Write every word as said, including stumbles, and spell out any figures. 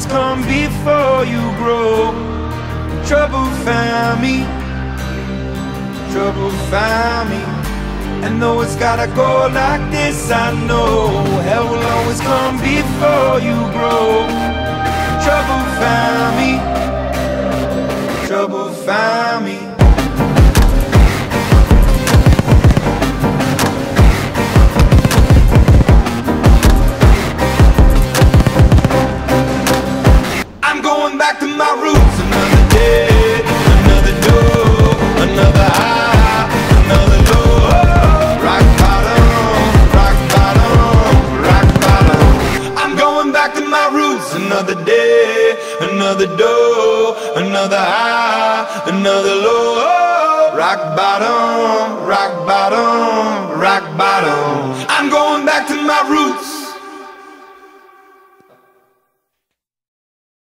always come before you grow. Trouble found me, trouble found me. And though it's gotta go like this, I know hell will always come before you grow. Trouble found me, trouble found me. I'm going back to my roots. Another day, another door, another high, another low. Rock bottom, rock bottom, rock bottom. I'm going back to my roots. Another day, another door, another high, another low. Rock bottom, rock bottom, rock bottom. I'm going back to my roots.